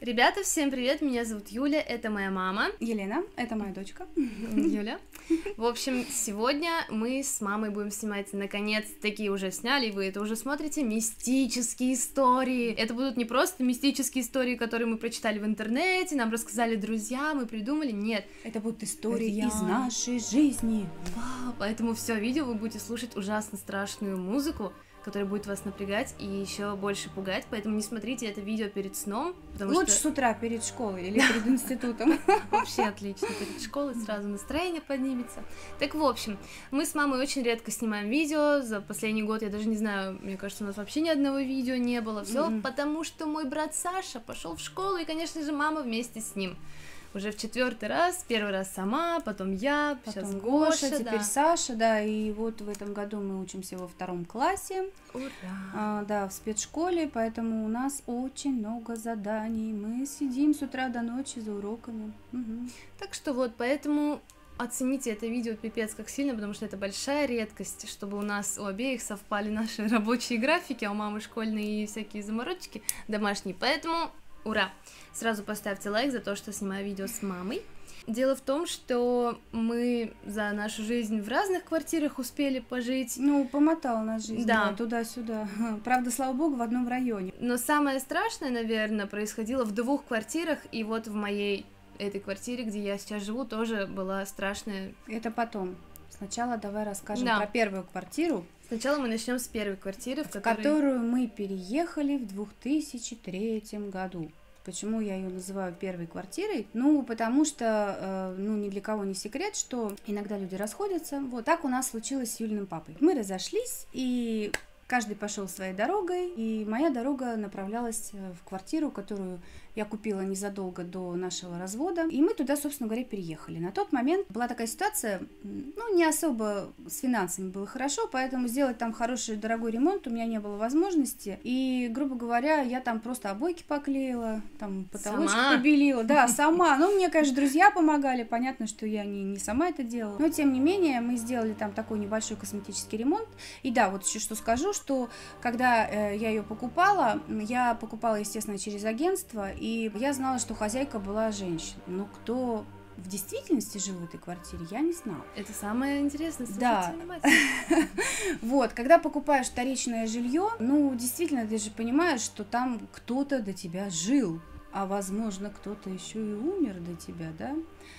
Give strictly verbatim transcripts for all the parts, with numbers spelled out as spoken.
Ребята, всем привет, меня зовут Юля, это моя мама. Елена, это моя дочка. Юля. В общем, сегодня мы с мамой будем снимать, наконец-таки уже сняли, вы это уже смотрите, мистические истории. Это будут не просто мистические истории, которые мы прочитали в интернете, нам рассказали друзья, мы придумали, нет. Это будут истории Я... из нашей жизни. Вау, поэтому все видео вы будете слушать ужасно страшную музыку, которая будет вас напрягать и еще больше пугать, поэтому не смотрите это видео перед сном. Лучше что... с утра перед школой или перед институтом. Вообще отлично, перед школой сразу настроение поднимется. Так, в общем, мы с мамой очень редко снимаем видео, за последний год, я даже не знаю, мне кажется, у нас вообще ни одного видео не было, все mm-hmm. потому что мой брат Саша пошел в школу, и, конечно же, мама вместе с ним. Уже в четвертый раз, первый раз сама, потом я, потом сейчас Гоша, Гоша, теперь да. Саша, да, и вот в этом году мы учимся во втором классе, Ура! А, да, в спецшколе, поэтому у нас очень много заданий, мы сидим с утра до ночи за уроками. Угу. Так что вот, поэтому оцените это видео пипец как сильно, потому что это большая редкость, чтобы у нас у обеих совпали наши рабочие графики, а у мамы школьные и всякие заморочки домашние, поэтому... Ура! Сразу поставьте лайк за то, что снимаю видео с мамой. Дело в том, что мы за нашу жизнь в разных квартирах успели пожить. Ну, помотала нас жизнь, да. да, туда-сюда. Правда, слава богу, в одном районе. Но самое страшное, наверное, происходило в двух квартирах, и вот в моей этой квартире, где я сейчас живу, тоже была страшная... Это потом. Сначала давай расскажем да. про первую квартиру. Сначала мы начнем с первой квартиры, в, в которой... которую мы переехали в две тысячи третьем году. Почему я ее называю первой квартирой? Ну, потому что, э, ну, ни для кого не секрет, что иногда люди расходятся. Вот так у нас случилось с Юлиным папой. Мы разошлись, и каждый пошел своей дорогой, и моя дорога направлялась в квартиру, которую я купила незадолго до нашего развода, и мы туда, собственно говоря, переехали. На тот момент была такая ситуация, ну, не особо с финансами было хорошо, поэтому сделать там хороший, дорогой ремонт у меня не было возможности, и, грубо говоря, я там просто обойки поклеила, там потолочек сама? побелила, да, сама. Ну, мне, конечно, друзья помогали, понятно, что я не, не сама это делала, но, тем не менее, мы сделали там такой небольшой косметический ремонт, и да, вот еще что скажу, что когда э, я ее покупала, я покупала, естественно, через агентство, и я знала, что хозяйка была женщина. Но кто в действительности жил в этой квартире, я не знала. Это самое интересное, слушайте да. внимательно. Вот, когда покупаешь вторичное жилье, ну, действительно, ты же понимаешь, что там кто-то до тебя жил, а, возможно, кто-то еще и умер до тебя, да?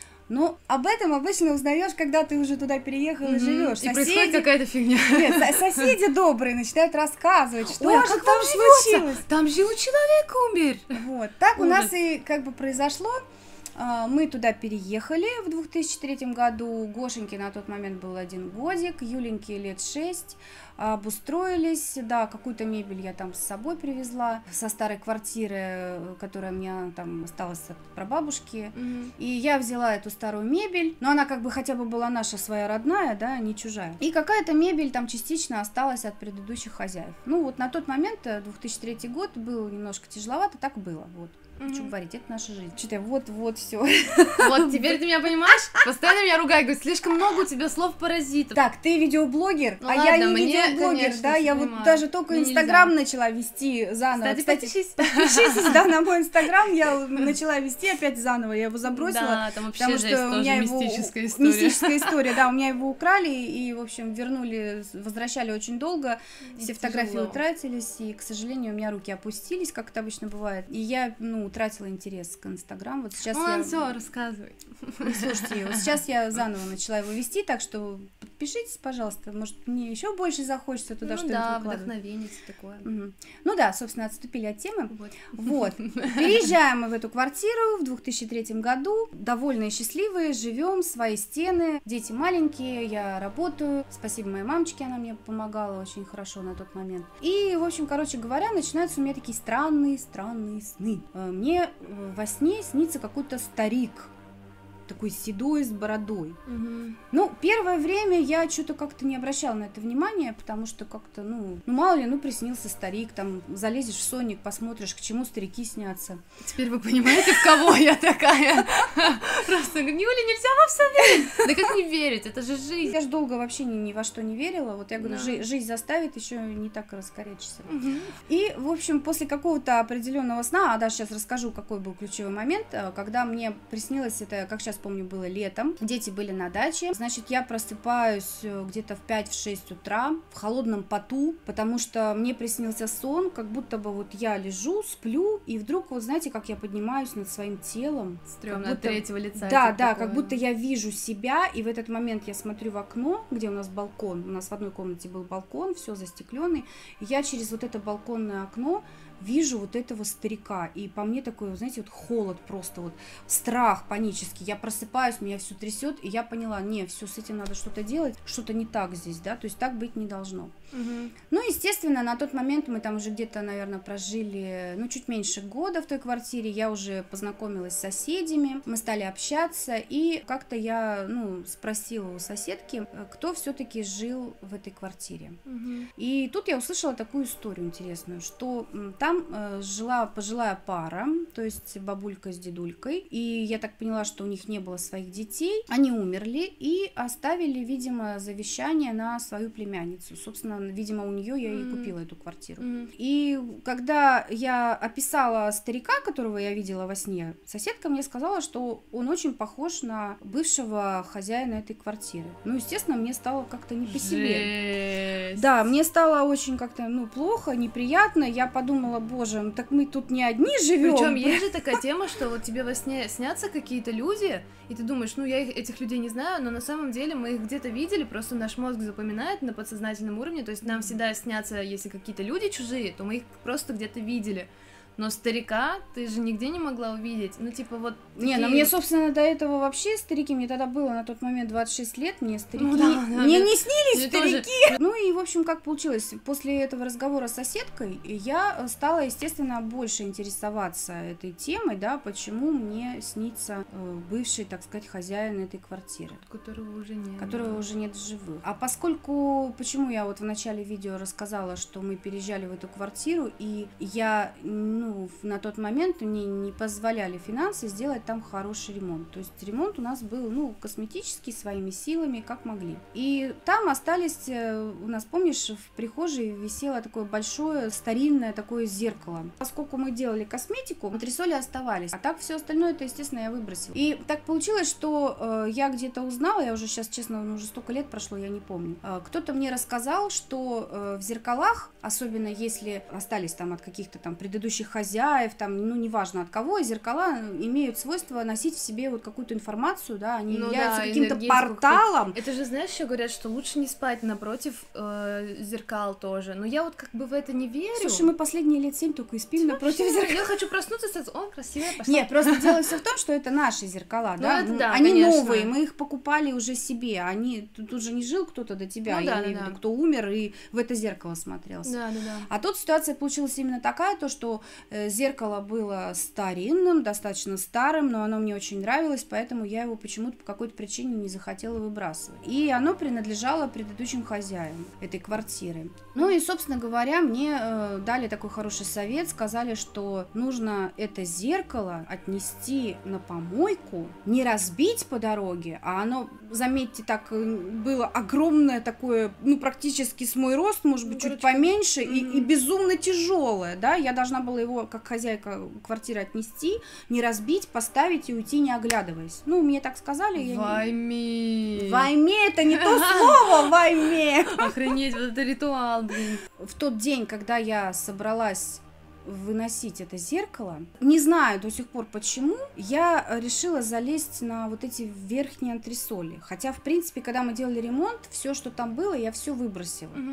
Но об этом обычно узнаешь, когда ты уже туда переехал mm-hmm. и живешь. И происходит какая-то фигня. Нет, соседи добрые начинают рассказывать, что Ой, а же как там случилось. Там же человек умер. Вот, так Ужас. У нас и как бы произошло. Мы туда переехали в две тысячи третьем году, Гошеньке на тот момент был один годик, Юленьке лет шесть, обустроились, да, какую-то мебель я там с собой привезла со старой квартиры, которая у меня там осталась от прабабушки, mm-hmm. и я взяла эту старую мебель, но она как бы хотя бы была наша своя родная, да, не чужая, и какая-то мебель там частично осталась от предыдущих хозяев. Ну вот на тот момент, две тысячи третий год, был немножко тяжеловато, так было, вот. Mm-hmm. Что говорить, это наша жизнь. Что-то вот-вот все. Вот теперь ты меня понимаешь? Постоянно меня ругают, говорят, слишком много у тебя слов-паразитов. Так, ты видеоблогер, ну, а ладно, я не мне, видеоблогер, конечно, да? Я понимаю. Вот даже только мне Инстаграм нельзя. начала вести заново. Кстати, Кстати, подпишись. Подпишитесь, да, на мой Инстаграм. Я начала вести опять заново. Я его забросила. Да, там вообще потому жесть, что тоже у меня мистическая его... история. Мистическая история, да. У меня его украли и, в общем, вернули, возвращали очень долго. Все Тяжело. Фотографии утратились, и, к сожалению, у меня руки опустились, как это обычно бывает. И я, ну, утратила интерес к Инстаграму. Вот сейчас Ладно, я... все, рассказывай. Слушайте, вот сейчас я заново начала его вести, так что подпишитесь, пожалуйста, может, мне еще больше захочется туда ну, что-нибудь да, выкладывать. вдохновение, все такое. Угу. Ну да, собственно, отступили от темы. Вот. Вот. Переезжаем мы в эту квартиру в две тысячи третьем году, довольные, счастливые, живем, свои стены, дети маленькие, я работаю, спасибо моей мамочке, она мне помогала очень хорошо на тот момент. И, в общем, короче говоря, начинаются у меня такие странные-странные сны. Мне во сне снится какой-то старик. такой седой, с бородой. Угу. Ну, первое время я что-то как-то не обращала на это внимания, потому что как-то, ну, ну, мало ли, ну, приснился старик, там, залезешь в сонник, посмотришь, к чему старики снятся. Теперь вы понимаете, в кого я такая? Просто, Юля, нельзя во все верить. Да как не верить, это же жизнь. Я же долго вообще ни, ни во что не верила, вот я говорю, Да. жи- жизнь заставит еще не так раскорячиться. Мгм. И, в общем, после какого-то определенного сна, а даже сейчас расскажу, какой был ключевой момент, э, когда мне приснилось, это, как сейчас помню, было летом, дети были на даче, значит, я просыпаюсь э, где-то в пять-шесть утра в холодном поту, потому что мне приснился сон, как будто бы вот я лежу, сплю, и вдруг, вот знаете, как я поднимаюсь над своим телом. Стрёмно Как от будто- третьего лица. Да, типа да, такое. как будто я вижу себя, и в этот момент я смотрю в окно, где у нас балкон, у нас в одной комнате был балкон, все застекленный, и я через вот это балконное окно вижу вот этого старика, и по мне такой, знаете, вот холод просто, вот страх панический, я просыпаюсь, меня все трясет, и я поняла, не, все, с этим надо что-то делать, что-то не так здесь, да, то есть так быть не должно. Мгм. Ну, естественно, на тот момент мы там уже где-то, наверное, прожили, ну, чуть меньше года в той квартире, я уже познакомилась с соседями, мы стали общаться, и как-то я, ну, спросила у соседки, э, кто все-таки жил в этой квартире. Мгм. И тут я услышала такую историю интересную, что м, там э, жила пожилая пара, то есть бабулька с дедулькой, и я так поняла, что у них не было своих детей, они умерли и оставили, видимо, завещание на свою племянницу. Собственно, видимо, у нее я и М. купила эту квартиру. Мгм. И когда я описала старика, которого я видела во сне, соседка мне сказала, что он очень похож на бывшего хозяина этой квартиры. Ну, естественно, мне стало как-то не по себе. Жесть. Да, мне стало очень как-то, ну, плохо, неприятно. Я подумала, боже, ну так мы тут не одни живем. Причем есть же такая тема, что вот тебе во сне снятся какие-то люди, и ты думаешь, ну я их- этих людей не знаю, но на самом деле мы их где-то видели, просто наш мозг запоминает на подсознательном уровне, то есть нам всегда снятся, если какие-то люди чужие, то мы их просто где-то видели. Но старика ты же нигде не могла увидеть. Ну, типа, вот. Не, такие- ну мне, собственно, до этого вообще старики, мне тогда было на тот момент двадцать шесть лет, мне старики Ну да, да, мне да. не снились Мне тоже. старики. Ну и, в общем, как получилось, после этого разговора с соседкой я стала, естественно, больше интересоваться этой темой, да, почему мне снится э, бывший, так сказать, хозяин этой квартиры, Которого уже нет. которого уже нет в живых. А поскольку, почему я вот в начале видео рассказала, что мы переезжали в эту квартиру, и я, ну, на тот момент мне не позволяли финансы сделать там хороший ремонт. То есть ремонт у нас был, ну, косметический, своими силами, как могли. И там остались, э, у нас, помнишь, в прихожей висело такое большое старинное такое зеркало. Поскольку мы делали косметику, антресоли оставались, а так все остальное, это, естественно, я выбросила. И так получилось, что э, я где-то узнала, я уже сейчас, честно, ну, уже столько лет прошло, я не помню. Э, кто-то мне рассказал, что э, в зеркалах, особенно если остались там от каких-то там предыдущих хозяев, там, ну, неважно от кого, зеркала имеют свойство носить в себе вот какую-то информацию, да, они Ну являются да, каким-то энергетику порталом. Это же, знаешь, еще говорят, что лучше не спать напротив э, зеркал тоже. Но я вот как бы в это не верю. Слушай, мы последние лет семь только и спим напротив Вообще, зеркал. Я хочу проснуться и сказать, о, красивая, пошла. Нет, просто дело все в том, что это наши зеркала, Ну, да, это ну, да, они конечно. новые, мы их покупали уже себе, они, тут уже не жил кто-то до тебя, Ну я да, имею да, в виду, да. кто умер и в это зеркало смотрелся. Да, да, да. А тут ситуация получилась именно такая, то что э, зеркало было старинным, достаточно старым, но оно мне очень нравилось, поэтому я его почему-то по какой-то причине не захотела выбрасывать. И оно принадлежало предыдущим хозяевам этой квартиры. Ну и, собственно говоря, мне э, дали такой хороший совет, сказали, что нужно это зеркало отнести на помойку, не разбить по дороге, а оно, заметьте, так э, было огромное такое, ну практически с мой рост, может быть, Ну, чуть короче, поменьше, и, мгм. и безумно тяжелое, да, я должна была его, как хозяйка квартиры, отнести, не разбить, поставить и уйти, не оглядываясь. Ну, мне так сказали. я не- Вайми. Вайме, это не то слово, вайме. Охренеть, вот это ритуал, блин. В тот день, когда я собралась выносить это зеркало, не знаю до сих пор почему, я решила залезть на вот эти верхние антресоли. Хотя, в принципе, когда мы делали ремонт, все, что там было, я все выбросила. Мгм.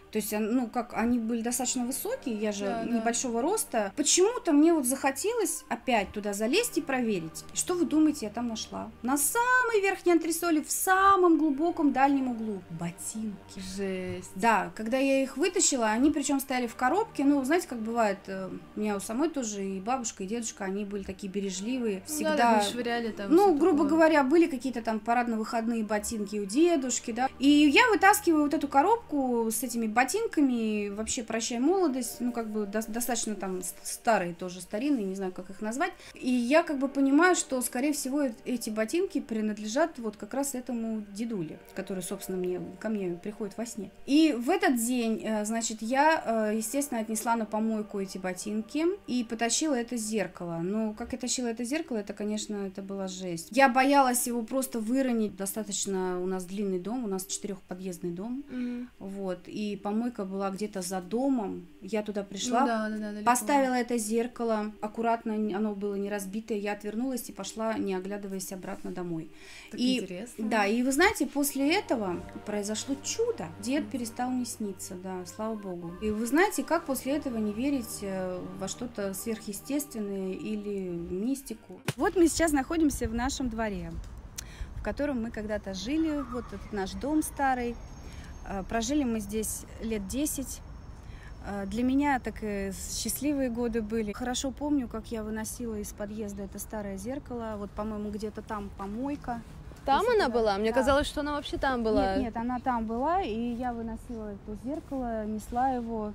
То есть, ну, как они были достаточно высокие, я же да, небольшого да. роста. Почему-то мне вот захотелось опять туда залезть и проверить. И что вы думаете, я там нашла? На самой верхней антресоли, в самом глубоком дальнем углу, ботинки. Жесть. Да, когда я их вытащила, они причем стояли в коробке. Ну, знаете, как бывает, у меня у самой тоже и бабушка, и дедушка, они были такие бережливые. Всегда. Да, так швыряли там. Ну, грубо такое. говоря, были какие-то там парадно-выходные ботинки у дедушки, да. И я вытаскиваю вот эту коробку с этими ботинками, вообще прощай молодость, ну, как бы до- достаточно там старые тоже, старинные, не знаю, как их назвать. И я как бы понимаю, что, скорее всего, эти ботинки принадлежат вот как раз этому дедуле, который, собственно, мне, ко мне приходит во сне. И в этот день, значит, я, естественно, отнесла на помойку эти ботинки и потащила это зеркало. Но как я тащила это зеркало, это, конечно, это была жесть. Я боялась его просто выронить. Достаточно у нас длинный дом, у нас четырехподъездный дом. Mm-hmm. Вот, и помойка была где-то за домом, я туда пришла, ну, да, да, да, поставила это зеркало, аккуратно, оно было не разбитое, я отвернулась и пошла, не оглядываясь, обратно домой. Так и, интересно. Да, и вы знаете, после этого произошло чудо, дед перестал мне сниться, да, слава богу. И вы знаете, как после этого не верить во что-то сверхъестественное или мистику? Вот мы сейчас находимся в нашем дворе, в котором мы когда-то жили, вот этот наш дом старый. Прожили мы здесь лет десять. Для меня так и счастливые годы были. Хорошо помню, как я выносила из подъезда это старое зеркало. Вот, по-моему, где-то там помойка. Там она туда... была? Мне да. казалось, что она вообще там была. Нет, нет, она там была, и я выносила это зеркало, несла его.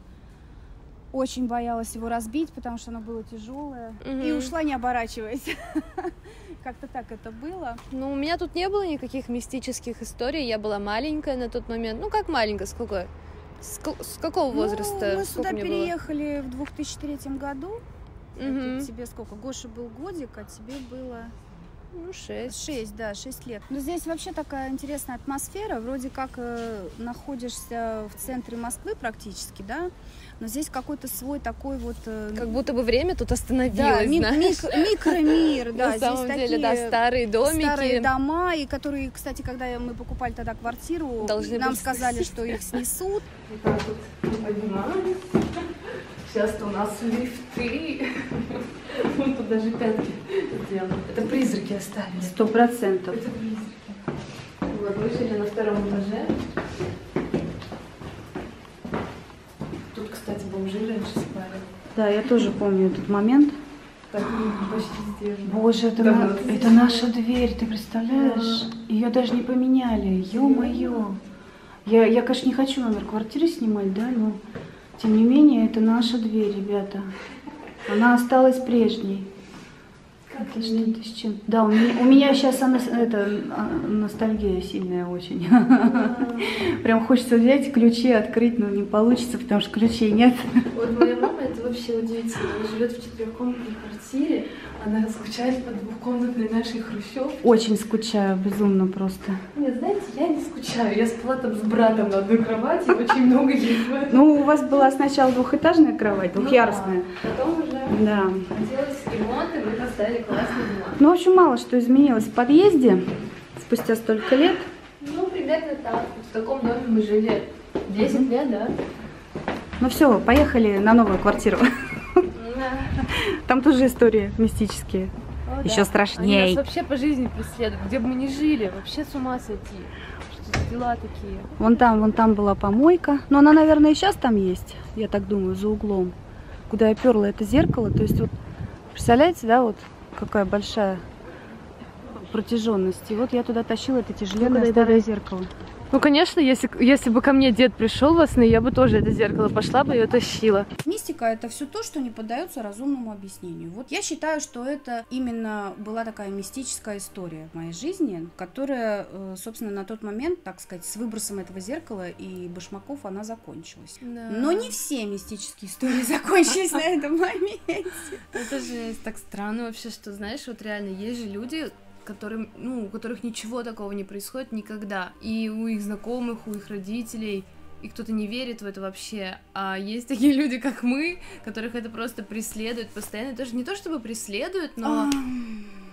Очень боялась его разбить, потому что оно было тяжелое. Угу. И ушла, не оборачиваясь. Как-то так это было. Ну, у меня тут не было никаких мистических историй. Я была маленькая на тот момент. Ну, как маленькая? Сколько? С, с какого возраста? Ну, мы сколько сюда переехали было? в две тысячи третьем году. Угу. Это тебе сколько? Гоша был годик, а тебе было... Ну, шесть. Шесть, да, шесть лет. Но здесь вообще такая интересная атмосфера. Вроде как э, находишься в центре Москвы практически, да, но здесь какой-то свой такой вот... Э, как будто бы время тут остановилось, да, ми- знаешь. Мик- микромир, да. На самом деле, да, старые домики. Старые дома, и которые, кстати, когда мы покупали тогда квартиру, должны нам сказали, что их снесут. И так вот поднимались. Сейчас-то у нас лифты. Вон тут даже пятки сделаны. Это призраки оставили. Сто процентов. Это призраки. Вот, мы жили на втором этаже. Тут, кстати, бомжи раньше спали. Да, я тоже помню этот момент. Так, почти здесь. Боже, это, на... это наша дверь, ты представляешь? Да. Ее даже не поменяли. Ё-моё. Я, я, конечно, не хочу номер квартиры снимать, да, но тем не менее, это наша дверь, ребята. Она осталась прежней. Это что-то с чем? Да, у меня, у меня сейчас она, это, ностальгия сильная очень. Прям хочется взять ключи, открыть, но не получится, потому что ключей нет. Вот моя мама, это вообще удивительно. Она живет в четырехкомнатной квартире. Она скучает по двухкомнатной нашей хрущевке. Очень скучаю, безумно просто. Нет, знаете, я не скучаю. Я спала там с братом на одной кровати очень много лет. Ну, у вас была сначала двухэтажная кровать, двухъярусная. Ну, да. Потом уже да. делать ремонт, и мы поставили классный диван. Ну, в общем, мало что изменилось в подъезде спустя столько лет. Ну, примерно так. В таком доме мы жили десять mm-hmm. лет, да. Ну все, поехали на новую квартиру. Там тоже истории мистические. О, еще да. страшнее. Они нас вообще по жизни преследуют, где бы мы ни жили, вообще с ума сойти. Что за дела такие? Вон там, вон там была помойка. Но она, наверное, и сейчас там есть, я так думаю, за углом. Куда я перла это зеркало. То есть вот, представляете, да, вот какая большая протяженность. И вот я туда тащила это тяжеленное старое зеркало. Ну, конечно, если, если бы ко мне дед пришел во сны, я бы тоже это зеркало пошла бы и ее тащила. Мистика – это все то, что не поддается разумному объяснению. Вот я считаю, что это именно была такая мистическая история в моей жизни, которая, собственно, на тот момент, так сказать, с выбросом этого зеркала и башмаков она закончилась. Да. Но не все мистические истории закончились на этом моменте. Это же так странно вообще, что, знаешь, вот реально есть же люди, которым, ну, у которых ничего такого не происходит никогда. И у их знакомых, у их родителей, и кто-то не верит в это вообще. А есть такие люди, как мы, которых это просто преследует постоянно. Тоже не то чтобы преследует, но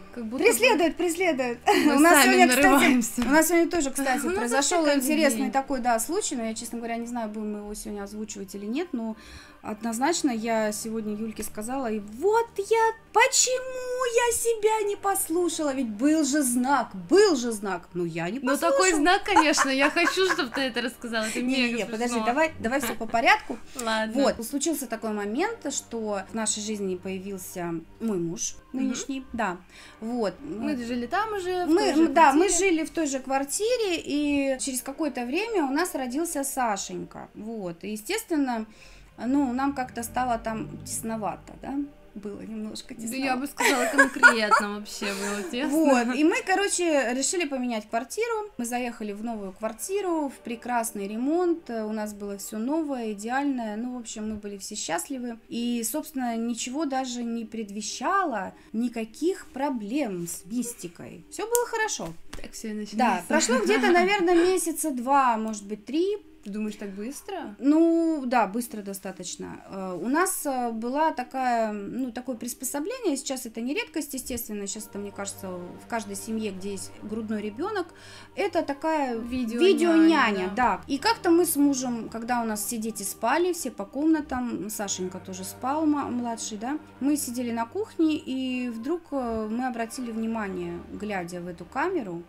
Как будто преследует, преследует. Мы у нас сами сегодня, нарываемся. кстати, у нас сегодня тоже, кстати, У нас произошел вообще каждый интересный день. такой, да, случай, но я, честно говоря, не знаю, будем мы его сегодня озвучивать или нет, но однозначно я сегодня Юльке сказала, и вот я, почему я себя не послушала, ведь был же знак, был же знак, но я не Ну послушала. такой знак, конечно, я хочу, чтобы ты это рассказала, это мега Не-не-не, подожди, смешно. давай, давай все по порядку. Ладно. Вот, случился такой момент, что в нашей жизни появился мой муж нынешний, да, вот. Мы жили там уже, в Мы, той же да, мы квартире. жили в той же квартире, и через какое-то время у нас родился Сашенька, вот, и, естественно, ну, нам как-то стало там тесновато, да, было немножко Да тесновато. я бы сказала, конкретно вообще было тесно. Вот, и мы, короче, решили поменять квартиру, мы заехали в новую квартиру, в прекрасный ремонт, у нас было все новое, идеальное, ну, в общем, мы были все счастливы, и, собственно, ничего даже не предвещало никаких проблем с мистикой, все было хорошо. Так все и начинается. Да, прошло где-то, наверное, месяца два, может быть, три. Ты думаешь, так быстро? Ну, да, быстро достаточно. Э, У нас э, была такая, ну, такое приспособление, сейчас это не редкость, естественно, сейчас это, мне кажется, в каждой семье, где есть грудной ребенок, это такая Видеоняня, видеоняня, да. да. И как-то мы с мужем, когда у нас все дети спали, все по комнатам, Сашенька тоже спал, ма- младший, да, мы сидели на кухне, и вдруг э, мы обратили внимание, глядя в эту камеру,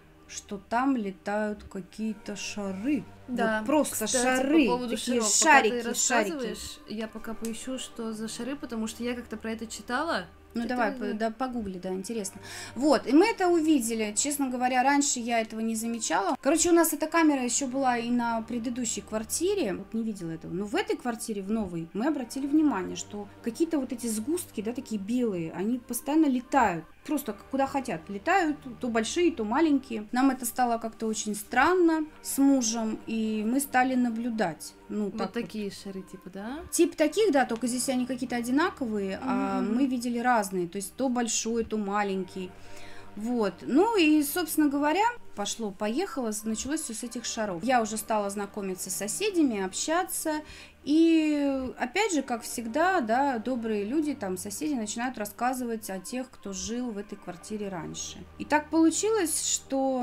что там летают какие-то шары. Да, Вот просто кстати, шары, по поводу такие шаров, шарики, пока ты шарики. рассказываешь, я пока поищу, что за шары, потому что я как-то про это читала. Ну Это- давай, по- да, погугли, да, интересно. Вот, и мы это увидели. Честно говоря, раньше я этого не замечала. Короче, у нас эта камера еще была и на предыдущей квартире. Вот не видела этого. Но в этой квартире, в новой, мы обратили внимание, что какие-то вот эти сгустки, да, такие белые, они постоянно летают. Просто куда хотят летают, то большие, то маленькие. Нам это стало как-то очень странно с мужем, и мы стали наблюдать. Ну, Вот так вот. такие шары, типа, да? Тип таких, да, только здесь они какие-то одинаковые, а Мгм. мы видели разные, то есть то большой, то маленький. Вот, ну и, собственно говоря, пошло-поехало, началось все с этих шаров. Я уже стала знакомиться с соседями, общаться, и опять же, как всегда, да, добрые люди, там, соседи начинают рассказывать о тех, кто жил в этой квартире раньше. И так получилось, что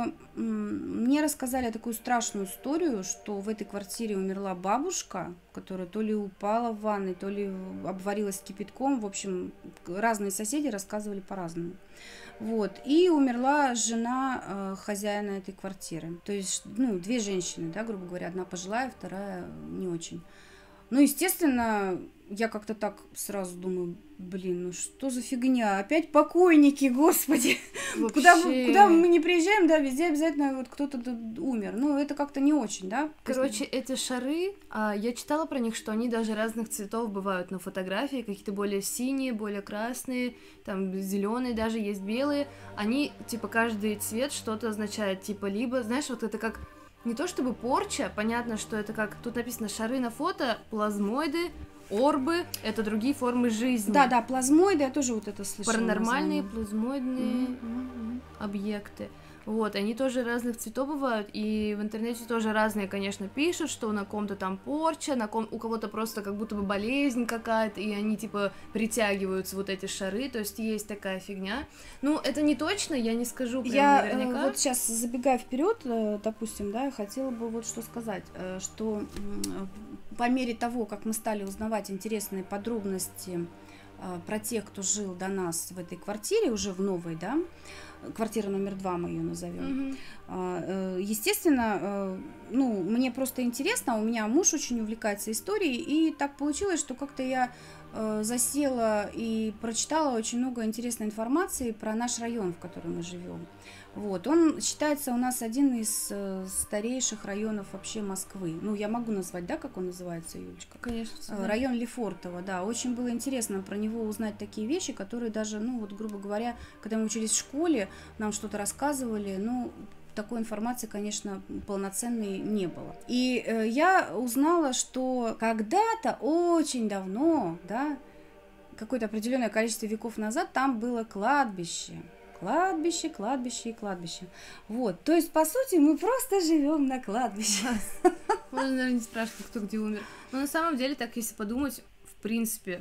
м, мне рассказали такую страшную историю, что в этой квартире умерла бабушка, которая то ли упала в ванной, то ли обварилась кипятком, в общем, разные соседи рассказывали по-разному. Вот, и умерла жена э, хозяина этой квартиры. То есть, ну, две женщины, да, грубо говоря, одна пожилая, вторая не очень. Ну, естественно, я как-то так сразу думаю, блин, ну что за фигня, опять покойники, господи. Куда, бы- куда мы не приезжаем, да, везде обязательно вот кто-то тут умер. Ну, это как-то не очень, да? Короче, эти шары, а, я читала про них, что они даже разных цветов бывают на фотографии, какие-то более синие, более красные, там зеленые даже есть белые. Они, типа, каждый цвет что-то означает, типа, либо, знаешь, вот это как не то чтобы порча, понятно, что это как тут написано шары на фото, плазмоиды, орбы, это другие формы жизни. Да, да, плазмоиды, я тоже вот это слышала. Паранормальные, название. плазмоидные Мгм, мгм. объекты. Вот, они тоже разных цветов бывают, и в интернете тоже разные, конечно, пишут, что на ком-то там порча, на ком у кого-то просто как будто бы болезнь какая-то, и они типа притягиваются вот эти шары, то есть есть такая фигня. Ну, это не точно, я не скажу прям Я э, наверняка. вот сейчас забегая вперед, э, допустим, да, я хотела бы вот что сказать, э, что м, по мере того, как мы стали узнавать интересные подробности э, про тех, кто жил до нас в этой квартире, уже в новой, да, квартира номер два мы ее назовем. Мгм. А, э, Естественно, э, ну, мне просто интересно, у меня муж очень увлекается историей, и так получилось, что как-то я э, засела и прочитала очень много интересной информации про наш район, в котором мы живем. Вот, он считается у нас один из э, старейших районов вообще Москвы. Ну, я могу назвать, да, как он называется, Юлечка? Конечно. Э, всегда. Район Лефортово, да, очень было интересно про него узнать такие вещи, которые даже, ну, вот, грубо говоря, когда мы учились в школе, нам что-то рассказывали, ну, такой информации, конечно, полноценной не было. И э, я узнала, что когда-то, очень давно, да, какое-то определенное количество веков назад там было кладбище. Кладбище, кладбище и кладбище. Вот, то есть, по сути, мы просто живем на кладбище. Можно, наверное, не спрашивать, кто где умер. Но на самом деле, так если подумать, в принципе,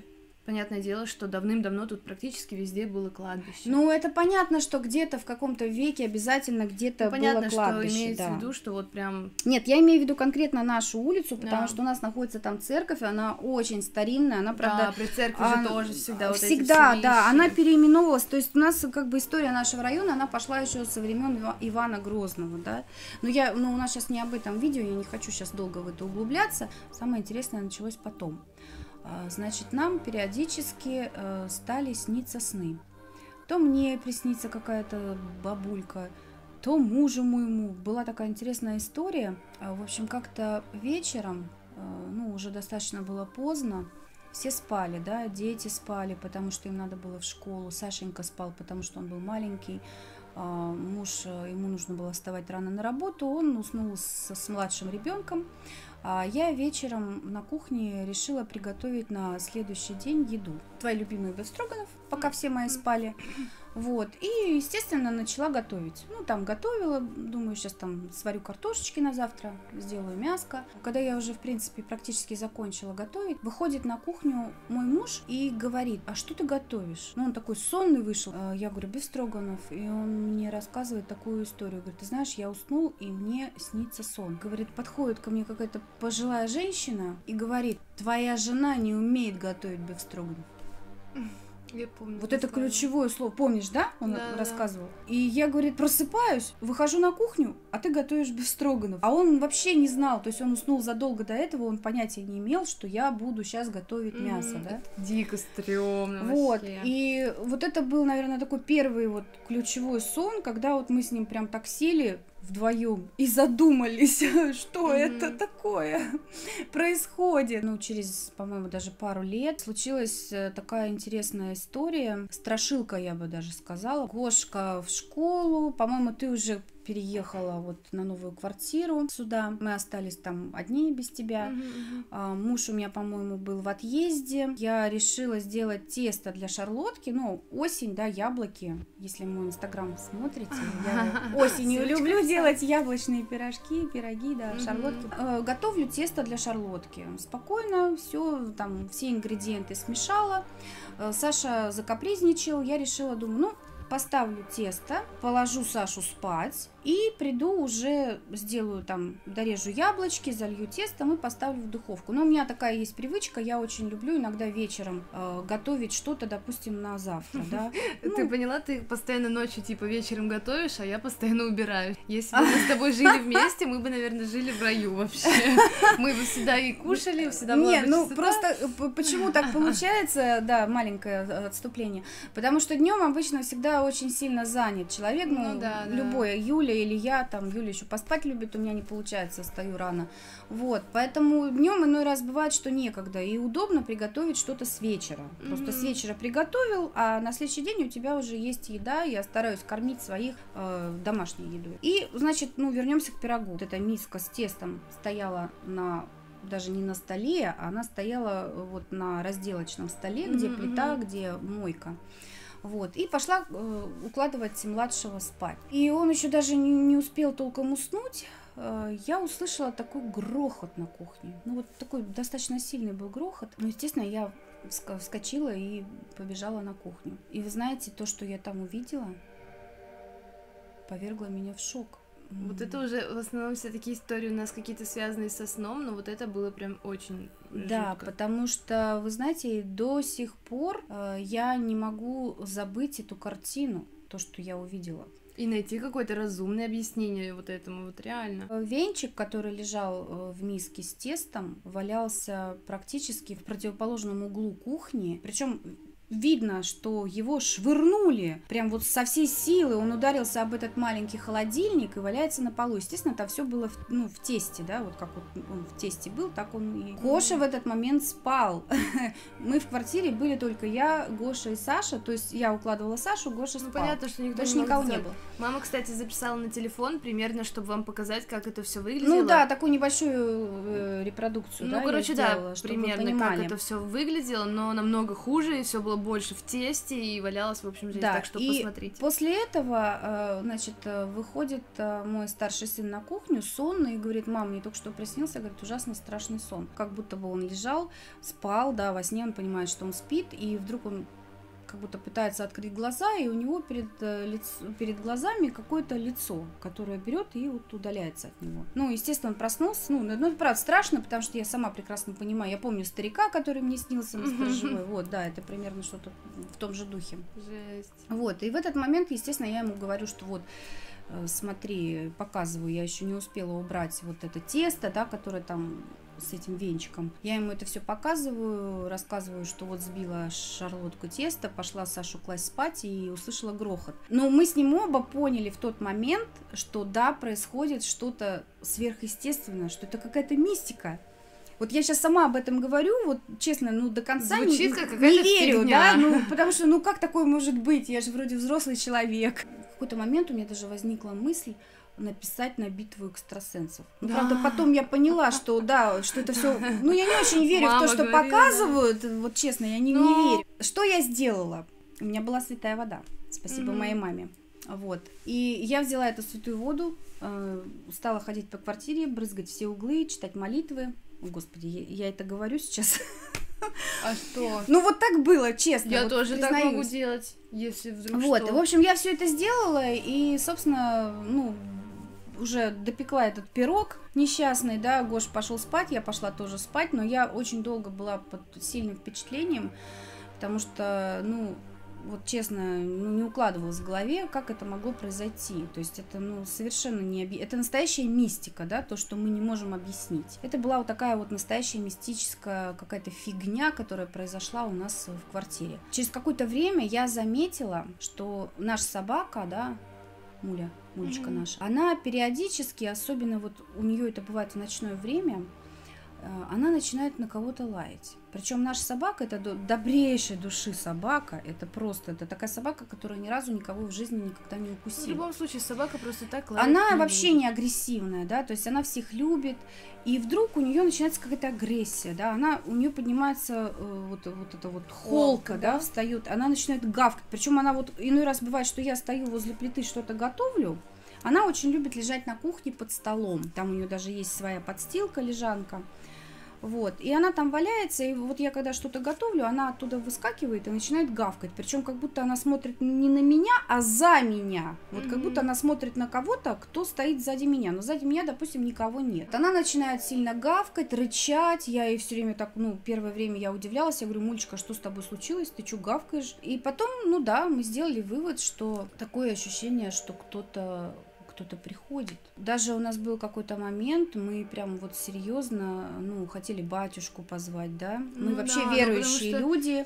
Понятное дело, что давным-давно тут практически везде было кладбище. Ну, это понятно, что где-то в каком-то веке обязательно где-то ну, понятно, было кладбище. Что имеется да. в виду, что вот прям... Нет, я имею в виду конкретно нашу улицу, потому да. что у нас находится там церковь, она очень старинная, она, правда... Да, при церкви а, же тоже всегда вот Всегда, эти да, она переименовалась, то есть у нас как бы история нашего района, она пошла еще со времен Ивана Грозного, да. Но я, ну, у нас сейчас не об этом видео, я не хочу сейчас долго в это углубляться, самое интересное началось потом. Значит, нам периодически э, стали сниться сны. То мне приснится какая-то бабулька, то мужу моему. Была такая интересная история. В общем, как-то вечером, э, ну, уже достаточно было поздно, все спали, да, дети спали, потому что им надо было в школу. Сашенька спал, потому что он был маленький. Э, муж, ему нужно было вставать рано на работу, он уснул с, с младшим ребенком. А я вечером на кухне решила приготовить на следующий день еду. Твои любимые бефстроганов, пока все мои спали. Вот. И, естественно, начала готовить. Ну, там готовила, думаю, сейчас там сварю картошечки на завтра, сделаю мяско. Когда я уже, в принципе, практически закончила готовить, выходит на кухню мой муж и говорит: а что ты готовишь? Ну, он такой сонный вышел. Я говорю: бефстроганов. И он мне рассказывает такую историю. Говорит: ты знаешь, я уснул, и мне снится сон. Говорит, подходит ко мне какая-то пожилая женщина и говорит: твоя жена не умеет готовить бефстроганов. Я помню. Вот это историю. Ключевое слово. Помнишь, да? Он да, рассказывал. Да. И я, говорит, просыпаюсь, выхожу на кухню, а ты готовишь бефстроганов. А он вообще не знал, то есть он уснул задолго до этого, он понятия не имел, что я буду сейчас готовить mm-hmm. мясо, да? Дико стрёмно Вот. вообще. И вот это был, наверное, такой первый вот ключевой сон, когда вот мы с ним прям так сели вдвоем и задумались, что mm-hmm. это такое происходит. Ну, через, по-моему, даже пару лет случилась такая интересная история. Страшилка, я бы даже сказала. Гошка в школу. По-моему, ты уже переехала вот на новую квартиру сюда. Мы остались там одни без тебя. Mm-hmm. А, муж у меня, по-моему, был в отъезде. Я решила сделать тесто для шарлотки. Ну, осень, да, яблоки. Если мой инстаграм смотрите, я осенью люблю делать яблочные пирожки, пироги, да, шарлотки. А, готовлю тесто для шарлотки. Спокойно, все, там, все ингредиенты смешала. А, Саша закапризничал. Я решила, думаю, ну, поставлю тесто, положу Сашу спать и приду уже, сделаю там, дорежу яблочки, залью тестом и поставлю в духовку. Но у меня такая есть привычка, я очень люблю иногда вечером э, готовить что-то, допустим, на завтра, да. Ты ну, поняла, ты постоянно ночью, типа, вечером готовишь, а я постоянно убираю. Если бы мы с тобой жили вместе, мы бы, наверное, жили в раю вообще. Мы бы всегда и кушали, всегда была бы чистота. Не, ну просто почему так получается, да, маленькое отступление, потому что днем обычно всегда очень сильно занят человек, ну, ну да, любой, да. Юля или я, там, Юля еще поспать любит, у меня не получается, встаю рано, вот, поэтому днем иной раз бывает, что некогда, и удобно приготовить что-то с вечера, mm-hmm. просто с вечера приготовил, а на следующий день у тебя уже есть еда, я стараюсь кормить своих э, домашней едой. И, значит, ну, вернемся к пирогу. Вот эта миска с тестом стояла на даже не на столе, а она стояла вот на разделочном столе, где mm-hmm. плита, где мойка. Вот, и пошла э, укладывать младшего спать. И он еще даже не, не успел толком уснуть. Э, я услышала такой грохот на кухне. Ну, вот такой достаточно сильный был грохот. Ну, естественно, я вскочила и побежала на кухню. И вы знаете, то, что я там увидела, повергло меня в шок. Вот это уже в основном все такие истории у нас какие-то связанные со сном, но вот это было прям очень Да, жутко. Потому что, вы знаете, до сих пор э, я не могу забыть эту картину, то, что я увидела. И найти какое-то разумное объяснение вот этому, вот реально. Венчик, который лежал в миске с тестом, валялся практически в противоположном углу кухни, причем видно, что его швырнули прям вот со всей силы, он ударился об этот маленький холодильник и валяется на полу. Естественно, там все было в, ну, в тесте, да, вот как вот он в тесте был, так он и... Гоша в этот момент спал. Мы в квартире были только я, Гоша и Саша, то есть я укладывала Сашу, Гоша спал. Ну, понятно, что никто Больше не никого сделать. не было. Мама, кстати, записала на телефон примерно, чтобы вам показать, как это все выглядело. Ну да, такую небольшую э, репродукцию, ну, да, короче, я сделала, да, чтобы примерно, вы понимали. как это все выглядело, но намного хуже, и все было было больше в тесте и валялось, в общем, здесь, Да, так что и посмотрите. после этого, значит, выходит мой старший сын на кухню, сонный, и говорит: мам, мне только что приснился, говорит, ужасно страшный сон. Как будто бы он лежал, спал, да, во сне он понимает, что он спит, и вдруг он как будто пытается открыть глаза, и у него перед, лиц, перед глазами какое-то лицо, которое берет и вот удаляется от него. Ну, естественно, он проснулся. Ну, ну, это правда страшно, потому что я сама прекрасно понимаю. Я помню старика, который мне снился на сторожевой. Вот, да, это примерно что-то в том же духе. Жесть. Вот, и в этот момент, естественно, я ему говорю, что вот, смотри, показываю, я еще не успела убрать вот это тесто, да, которое там с этим венчиком. Я ему это все показываю, рассказываю, что вот сбила шарлотку теста, пошла Сашу класть спать и услышала грохот. Но мы с ним оба поняли в тот момент, что да, происходит что-то сверхъестественное, что это какая-то мистика. Вот я сейчас сама об этом говорю, вот честно, ну до конца не, не верю, фигня. Да, ну потому что, ну как такое может быть, я же вроде взрослый человек. В какой-то момент у меня даже возникла мысль написать на битву экстрасенсов. Ну, да. правда, потом я поняла, что да, что это все. Ну, я не очень верю Мама в то, что говорила. Показывают. Вот честно, я не, Но... не верю. Что я сделала? У меня была святая вода. Спасибо Mm-hmm. моей маме. Вот. И я взяла эту святую воду, э, стала ходить по квартире, брызгать все углы, читать молитвы. О, Господи, я, я это говорю сейчас. А что? Ну вот так было, честно. Я вот тоже признаюсь. так могу делать, если вдруг Вот, что. и, в общем, я все это сделала, и, собственно, ну, уже допекла этот пирог несчастный, да, Гоша пошел спать, я пошла тоже спать, но я очень долго была под сильным впечатлением, потому что, ну, вот честно, ну, не укладывалось в голове, как это могло произойти. То есть это, ну, совершенно не объ... Это настоящая мистика, да, то, что мы не можем объяснить. Это была вот такая вот настоящая мистическая какая-то фигня, которая произошла у нас в квартире. Через какое-то время я заметила, что наша собака, да, Муля, Мулечка mm-hmm. наша, она периодически, особенно вот у нее это бывает в ночное время, она начинает на кого-то лаять. Причем наша собака, это добрейшей души собака, это просто, это такая собака, которая ни разу никого в жизни никогда не укусила. В любом случае, собака просто так лает. Она не вообще будет. не агрессивная, да, то есть она всех любит, и вдруг у нее начинается какая-то агрессия, да, она, у нее поднимается э, вот, вот эта вот холка, Холка, да, да, встает, она начинает гавкать, причем она вот, иной раз бывает, что я стою возле плиты, что-то готовлю, она очень любит лежать на кухне под столом, там у нее даже есть своя подстилка, лежанка. Вот, и она там валяется, и вот я когда что-то готовлю, она оттуда выскакивает и начинает гавкать, причем как будто она смотрит не на меня, а за меня, вот mm-hmm. как будто она смотрит на кого-то, кто стоит сзади меня, но сзади меня, допустим, никого нет. Она начинает сильно гавкать, рычать, я ей все время так, ну, первое время я удивлялась, я говорю: Мулечка, что с тобой случилось, ты что гавкаешь? И потом, ну да, мы сделали вывод, что такое ощущение, что кто-то... кто-то приходит. Даже у нас был какой-то момент, мы прям вот серьезно, ну, хотели батюшку позвать, да. Мы ну, вообще да, верующие что... люди.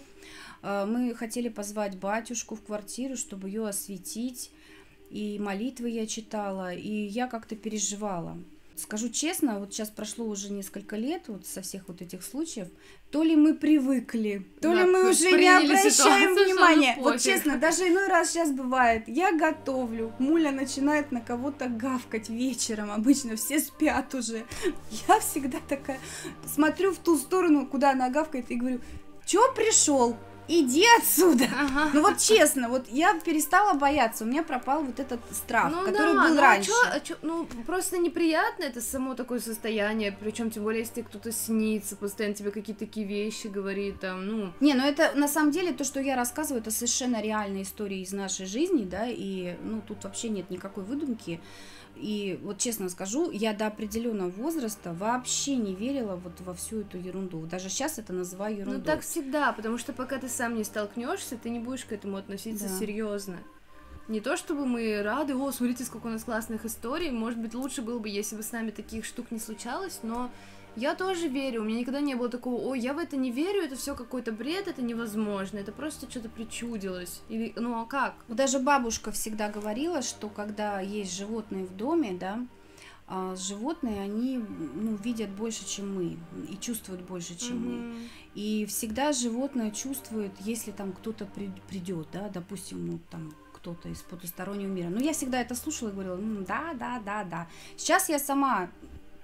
Мы хотели позвать батюшку в квартиру, чтобы ее осветить. И молитвы я читала, и я как-то переживала. Скажу честно, вот сейчас прошло уже несколько лет вот со всех вот этих случаев, то ли мы привыкли, то да, ли мы уже не обращаем ситуацию, внимания. Вот пофиг. честно, даже иной раз сейчас бывает, я готовлю, Муля начинает на кого-то гавкать вечером, обычно все спят уже. Я всегда такая смотрю в ту сторону, куда она гавкает, и говорю: чё пришел? Иди отсюда. Ага. Ну вот честно, вот я перестала бояться, у меня пропал вот этот страх, ну, который да, был ну, раньше. А чё, а чё, ну просто неприятно это само такое состояние, причем тем более, если тебе кто-то снится, постоянно тебе какие-то такие вещи говорит, там, ну. Не, ну это на самом деле то, что я рассказываю, это совершенно реальная история из нашей жизни, да, и ну тут вообще нет никакой выдумки. И вот честно скажу, я до определенного возраста вообще не верила вот во всю эту ерунду. Даже сейчас это называю ерундой. Ну так всегда, потому что пока ты сам не столкнешься, ты не будешь к этому относиться да. серьезно. Не то чтобы мы рады, о, смотрите, сколько у нас классных историй, может быть, лучше было бы, если бы с нами таких штук не случалось, но я тоже верю, у меня никогда не было такого: ой, я в это не верю, это все какой-то бред, это невозможно, это просто что-то причудилось. Или, ну а как? Даже бабушка всегда говорила, что когда есть животные в доме, да, животные, они, ну, видят больше, чем мы, и чувствуют больше, чем mm-hmm. мы. И всегда животное чувствует, если там кто-то при, придет, да, допустим, ну, там, кто-то из потустороннего мира. Ну, я всегда это слушала и говорила: ну, да, да, да, да. Сейчас я сама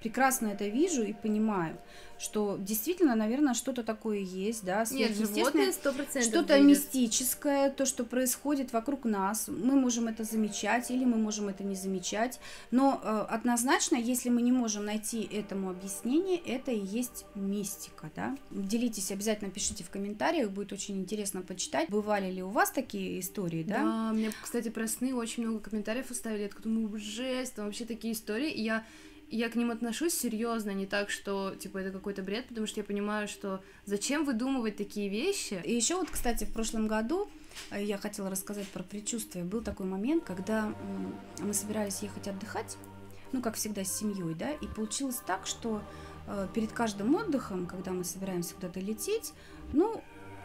прекрасно это вижу и понимаю, что действительно, наверное, что-то такое есть, да, Нет, животные сто процентов что-то видят. мистическое, то, что происходит вокруг нас. Мы можем это замечать или мы можем это не замечать, но э, однозначно, если мы не можем найти этому объяснение, это и есть мистика, да. Делитесь, обязательно пишите в комментариях, будет очень интересно почитать. Бывали ли у вас такие истории, да? Да, мне, кстати, про сны очень много комментариев оставили, я такая думаю, жесть, там вообще такие истории, и я... Я к ним отношусь серьезно, не так, что, типа, это какой-то бред, потому что я понимаю, что зачем выдумывать такие вещи. И еще вот, кстати, в прошлом году я хотела рассказать про предчувствие. Был такой момент, когда мы собирались ехать отдыхать, ну, как всегда, с семьей, да, и получилось так, что перед каждым отдыхом, когда мы собираемся куда-то лететь, ну,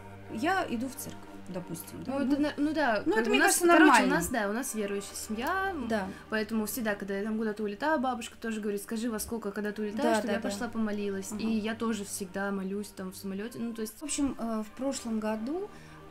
я иду в церковь. Допустим, да? Ну, это, ну да, ну, это, мне нас, кажется, нормально. Короче, у нас, да, у нас верующая семья, да. Поэтому всегда, когда я там куда-то улетаю, бабушка тоже говорит, скажи, во сколько, когда ты улетаешь, да, чтобы да, я да. пошла помолилась. Ага. И я тоже всегда молюсь там в самолете, ну, то есть... В общем, в прошлом году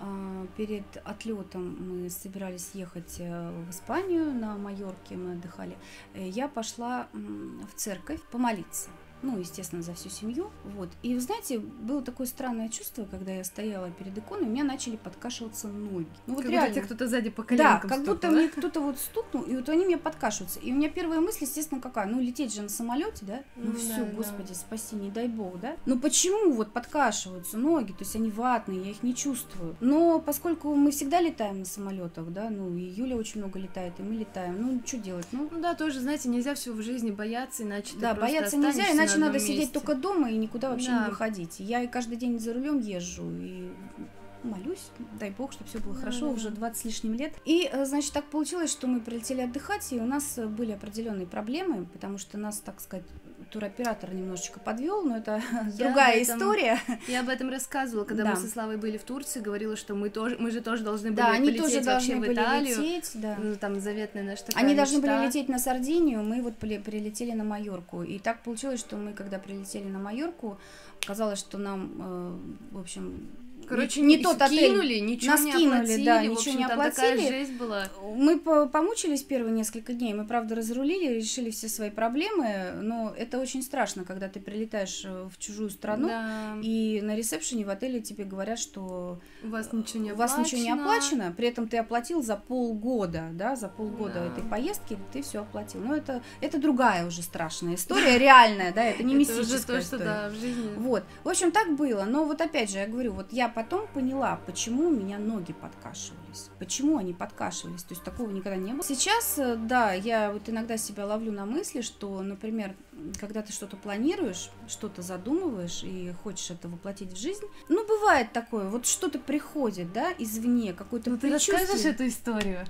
перед отлетом мы собирались ехать в Испанию, на Майорке мы отдыхали, я пошла в церковь помолиться. Ну, естественно, за всю семью, вот. И, вы знаете, было такое странное чувство, когда я стояла перед иконой, у меня начали подкашиваться ноги. Ну, вот как реально. будто тебе кто-то сзади по коленкам Да, как стукнул, будто да? мне кто-то вот стукнул, и вот они мне подкашиваются. И у меня первая мысль, естественно, какая? Ну, лететь же на самолете, да? Ну, Ну, все, да, господи, да. спаси, не дай бог, да? Но почему вот подкашиваются ноги? То есть они ватные, я их не чувствую. Но поскольку мы всегда летаем на самолетах, да, ну, и Юля очень много летает, и мы летаем, ну, что делать? Ну, Ну да, тоже, знаете, нельзя всего в жизни бояться, иначе да, ты просто бояться нельзя, останешься иначе на надо одном сидеть месте. только дома и никуда вообще Да. не выходить. Я и каждый день за рулем езжу и молюсь, дай бог, чтобы все было Да, хорошо, да, уже да. двадцать с лишним лет. И, значит, так получилось, что мы прилетели отдыхать, и у нас были определенные проблемы, потому что нас, так сказать, туроператор немножечко подвел, но это Я другая об этом- история. Я об этом рассказывала, когда Да. мы со Славой были в Турции, говорила, что мы тоже, мы же тоже должны были Да, они полететь тоже вообще должны в были Италию. лететь, да. Ну, там заветная наша такая Они должны мечта. были лететь на Сардинию, мы вот поле- прилетели на Майорку. И так получилось, что мы, когда прилетели на Майорку, оказалось, что нам, э, в общем, Короче, не, не тот отель. кинули, ничего Нас не кинули, оплатили, да, в ничего общем, не там такая оплатили. жесть была. Мы по- помучились первые несколько дней, мы, правда, разрулили, решили все свои проблемы, но это очень страшно, когда ты прилетаешь в чужую страну, Да. и на ресепшене в отеле тебе говорят, что У вас ничего не у вас оплачено. ничего не оплачено, при этом ты оплатил за полгода, да, за полгода Да. этой поездки ты все оплатил. Но это, это другая уже страшная история, реальная, да, это не Это уже мистическая то, что, история. да, в жизни. Вот, в общем, так было, но вот опять же, я говорю, вот я потом поняла, почему у меня ноги подкашивались, почему они подкашивались, то есть такого никогда не было. Сейчас, э, да, я вот иногда себя ловлю на мысли, что, например, когда ты что-то планируешь, что-то задумываешь и хочешь это воплотить в жизнь, ну, бывает такое, вот что-то приходит, да, извне, какой-то Ну ты предчувствие. расскажешь эту историю?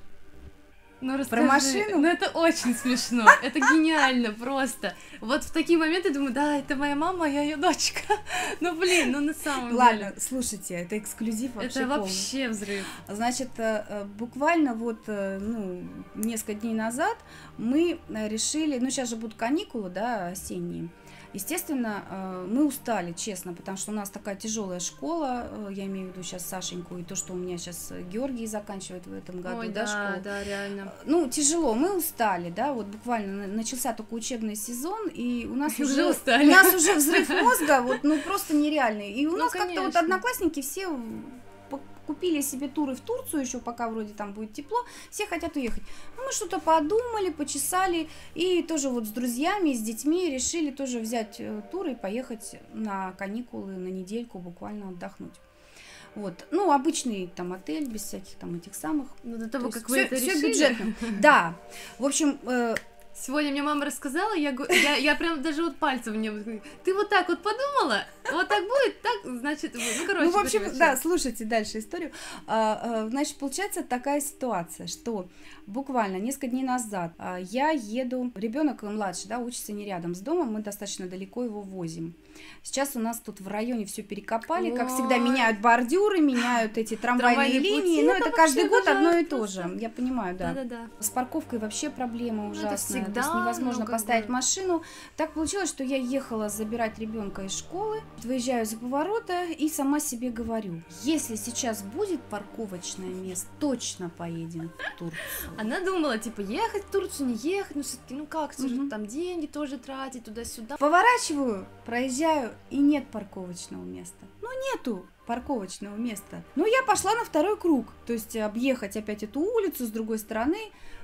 Ну, расскажи. машину? Ну, это очень смешно. Это гениально просто. Вот в такие моменты думаю, да, это моя мама, я ее дочка. Ну, блин, ну на самом Ладно, деле. слушайте, это эксклюзив вообще Это полный. вообще взрыв. Значит, э, э, буквально вот, э, ну, несколько дней назад мы э, решили, ну, сейчас же будут каникулы, да, осенние. Естественно, э, мы устали, честно, потому что у нас такая тяжелая школа, э, я имею в виду сейчас Сашеньку, и то, что у меня сейчас Георгий заканчивает в этом году, Ой, да, да, школу. да, реально. Ну, тяжело, мы устали, да, вот буквально на- начался только учебный сезон, и у нас И уже, уже устали. у нас уже взрыв мозга, вот, ну, просто нереальный. И у Ну, нас как-то вот конечно. одноклассники все по- купили себе туры в Турцию, еще пока вроде там будет тепло, все хотят уехать. Ну, мы что-то подумали, почесали, и тоже вот с друзьями, с детьми решили тоже взять э, тур и поехать на каникулы, на недельку буквально отдохнуть. Вот, ну, обычный там отель, без всяких там этих самых. Ну, до того, То как есть вы всё- это всё решили. бюджетно. Да, в общем, э, Сегодня мне мама рассказала, я, го- я, я прям даже вот пальцем мне... вот говорю, ты вот так вот подумала? Вот так будет? Так, значит... вот». Ну, короче, ну, в общем, короче. да, слушайте дальше историю. А, а, значит, получается такая ситуация, что буквально несколько дней назад а, я еду, ребенок младший, да, учится не рядом с домом, мы достаточно далеко его возим. Сейчас у нас тут в районе все перекопали, как всегда Ой. меняют бордюры, меняют эти трамвайные Трамвайные линии, пути, но это это каждый вообще год одно и обожаю то просто. же, я понимаю, да. Да-да-да. С парковкой вообще проблема Ну, это ужасная. всегда то есть невозможно ну, поставить бы... машину. Так получилось, что я ехала забирать ребенка из школы, выезжаю за поворота и сама себе говорю: если сейчас будет парковочное место, точно поедем в Турцию. Она думала, типа, ехать в Турцию, не ехать, ну все-таки, ну как, все Угу. же там деньги тоже тратить туда-сюда. Поворачиваю, проезжаю, и нет парковочного места. Ну, нету парковочного места. Ну, я пошла на второй круг, то есть объехать опять эту улицу с другой стороны.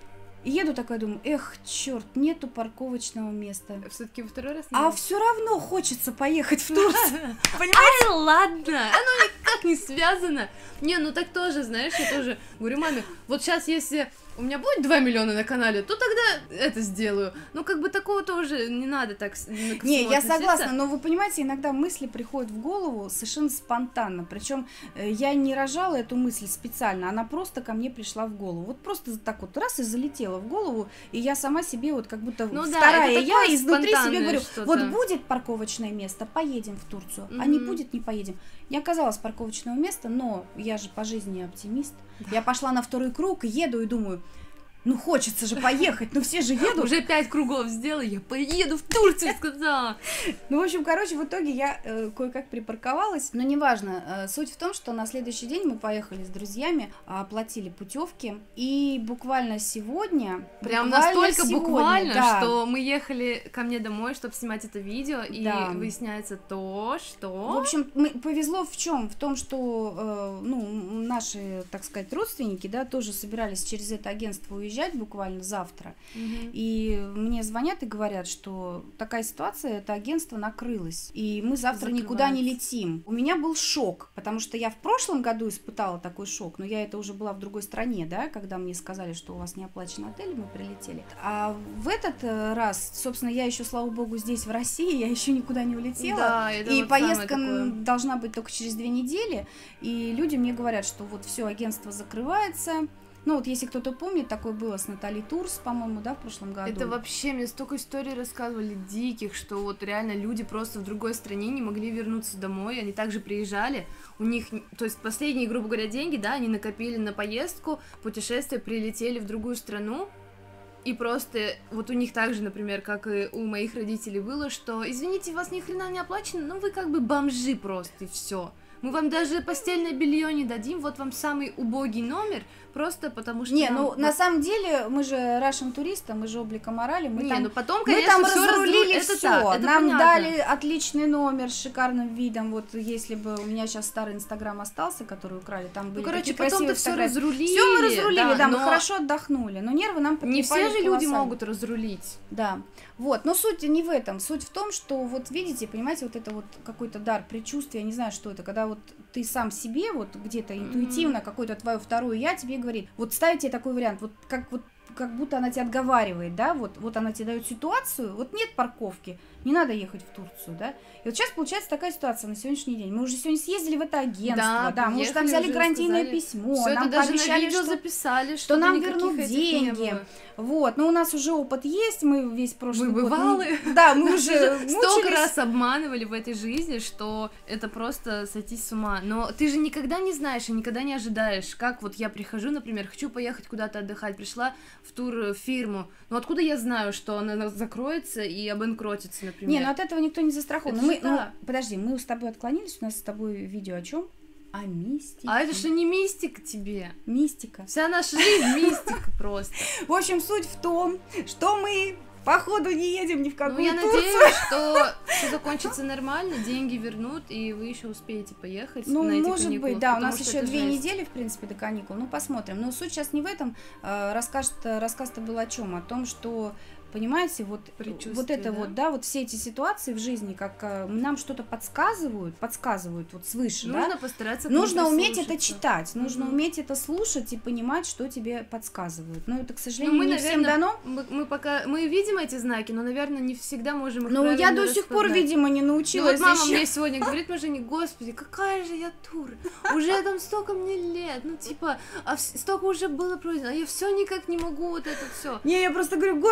И еду такая, думаю, эх, черт, нету парковочного места. Все-таки во второй раз не А было. все равно хочется поехать в Турцию. Ай, ладно, оно никак не связано. Не, ну так тоже, знаешь, я тоже говорю маме, вот сейчас если у меня будет два миллиона на канале, то тогда это сделаю. Ну, как бы такого тоже не надо так ко всему Не, я относиться. согласна, но вы понимаете, иногда мысли приходят в голову совершенно спонтанно. Причем я не рожала эту мысль специально, она просто ко мне пришла в голову. Вот просто так вот раз и залетела в голову, и я сама себе вот как будто Ну да, вторая это я такое изнутри себе спонтанное говорю, что-то. вот будет парковочное место, поедем в Турцию, а не Мгм. будет, не поедем. Не оказалось парковочного места, но я же по жизни оптимист. Я пошла на второй круг, еду и думаю, ну хочется же поехать, ну все же едут. Уже пять кругов сделала, я поеду в Турцию, сказала. Ну, в общем, короче, в итоге я э, кое-как припарковалась. Но неважно. Э, суть в том, что на следующий день мы поехали с друзьями, оплатили путевки. И буквально сегодня... Прям буквально настолько сегодня, буквально, да. что мы ехали ко мне домой, чтобы снимать это видео, и Да. выясняется то, что... В общем, мы, повезло в чем? В том, что э, ну, наши, так сказать, родственники, да, тоже собирались через это агентство уезжать буквально завтра. Мгм. И мне звонят и говорят, что такая ситуация, это агентство накрылось, и мы завтра никуда не летим. У меня был шок, потому что я в прошлом году испытала такой шок, но я это уже была в другой стране, да, когда мне сказали, что у вас не оплачен отель, мы прилетели. А в этот э, раз, собственно, я еще, слава богу, здесь, в России, я еще никуда не улетела. Да, это И вот самое поездка такое. должна быть только через две недели, и люди мне говорят, что вот все, агентство закрывается. Ну вот если кто-то помнит, такое было с Натальей Турс, по-моему, да, в прошлом году. Это вообще, мне столько историй рассказывали диких, что вот реально люди просто в другой стране не могли вернуться домой, они также приезжали, у них, то есть последние, грубо говоря, деньги, да, они накопили на поездку, путешествие, прилетели в другую страну, и просто вот у них также, например, как и у моих родителей было, что, извините, вас ни хрена не оплачено, но вы как бы бомжи просто, и все. Мы вам даже постельное белье не дадим, вот вам самый убогий номер, просто потому что... Не, нам... ну на самом деле мы же Russian туристы, мы же облика морали, мы не, там, ну потом, мы конечно, там всё разрулили разру- это все, да, это нам понятно. дали отличный номер с шикарным видом, вот если бы у меня сейчас старый инстаграм остался, который украли, там были Ну, короче, такие потом-то красивые все фотографии. разрулили. Все мы разрулили, да, да, мы но хорошо отдохнули, но нервы нам не все же люди колоссально. могут разрулить. Да, вот, но суть не в этом, суть в том, что вот видите, понимаете, вот это вот какой-то дар, предчувствие, я не знаю, что это, когда вот ты сам себе вот где-то интуитивно, mm-hmm. какое-то твое второе я тебе говорит, вот ставь тебе такой вариант, вот как вот как будто она тебя отговаривает, да, вот, вот она тебе дает ситуацию, вот нет парковки, не надо ехать в Турцию, да, и вот сейчас получается такая ситуация на сегодняшний день, мы уже сегодня съездили в это агентство, да, да мы уже там взяли гарантийное сказали, письмо, всё нам это даже пообещали, на видео что, записали, что нам вернут этих деньги, вот, но у нас уже опыт есть, мы весь прошлый мы год, бывалы, мы, да, мы уже столько раз обманывали в этой жизни, что это просто сойти с ума, но ты же никогда не знаешь и никогда не ожидаешь, как вот я прихожу, например, хочу поехать куда-то отдыхать, пришла в турфирму, ну откуда я знаю, что она закроется и обанкротится, например? Не, ну от этого никто не застрахован. Мы, да. ну, подожди, мы с тобой отклонились, у нас с тобой видео о чем? О мистике. А это что не мистика тебе? Мистика. Вся наша жизнь мистика просто. В общем, суть в том, что мы походу не едем ни в какую Ну, я Турцию. надеюсь, что все закончится нормально, деньги вернут, и вы еще успеете поехать ну, на эти может каникулы, быть, да, у нас еще это две жесть. недели, в принципе, до каникул, ну, посмотрим. Но суть сейчас не в этом, рассказ, рассказ-то был о чем? О том, что, понимаете, вот, вот это да? вот, да, вот все эти ситуации в жизни, как нам что-то подсказывают, подсказывают вот свыше, нужно да? постараться нужно уметь это читать, нужно mm-hmm. уметь это слушать и понимать, что тебе подсказывают. Но это, к сожалению, ну, мы, не наверное, всем дано. Мы, мы пока мы видим эти знаки, но, наверное, не всегда можем их Ну, правильно я до сих пор, распознать. видимо, не Ну, научилась. вот мама еще. мне сегодня говорит, мы Жене, господи, какая же я дура, уже там столько мне лет, ну, типа, а столько уже было пройдено, а я все никак не могу вот это все. Не, я просто говорю, господи, опять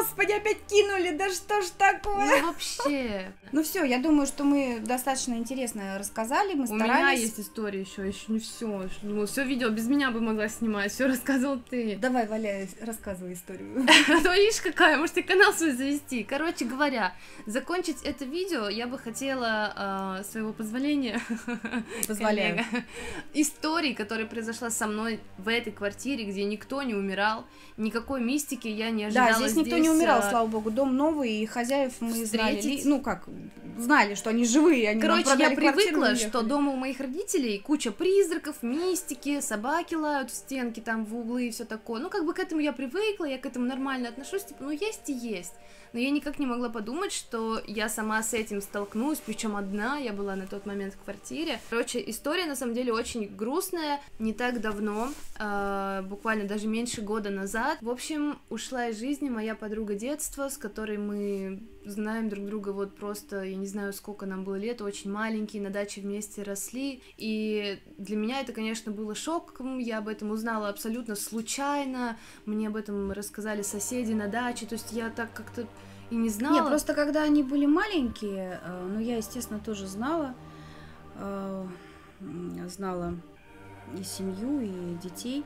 опять кинули, да что ж такое? Ну вообще. Ну все, я думаю, что мы достаточно интересно рассказали, мы старались. У меня есть история еще, еще не все. Ну, все видео без меня бы могла снимать, все рассказывал ты. Давай, Валя, рассказывай историю. А то видишь какая, может, и канал свой завести. Короче говоря, закончить это видео я бы хотела, э, своего позволения, Позволяю. истории, которая произошла со мной в этой квартире, где никто не умирал, никакой мистики я не ожидала. Да, здесь никто не умирал, а... слава богу, дом новый, и хозяев мы встретить. знали, ну как, знали, что они живые, они Короче, я привыкла, что дома дома у моих родителей куча призраков, мистики, собаки лают в стенки, там в углы и все такое. Ну, как бы к этому я привыкла, я к этому нормально отношусь, типа, ну, есть и есть. Но я никак не могла подумать, что я сама с этим столкнусь, причем одна, я была на тот момент в квартире. Короче, история на самом деле очень грустная. Не так давно, э, буквально даже меньше года назад, в общем, ушла из жизни моя подруга детства, с которой мы знаем друг друга вот просто, я не знаю, сколько нам было лет, очень маленькие, на даче вместе росли, и для меня это, конечно, было шоком, я об этом узнала абсолютно случайно, мне об этом рассказали соседи на даче, то есть я так как-то и не знала. Нет, просто когда они были маленькие, ну, я, естественно, тоже знала, знала и семью, и детей.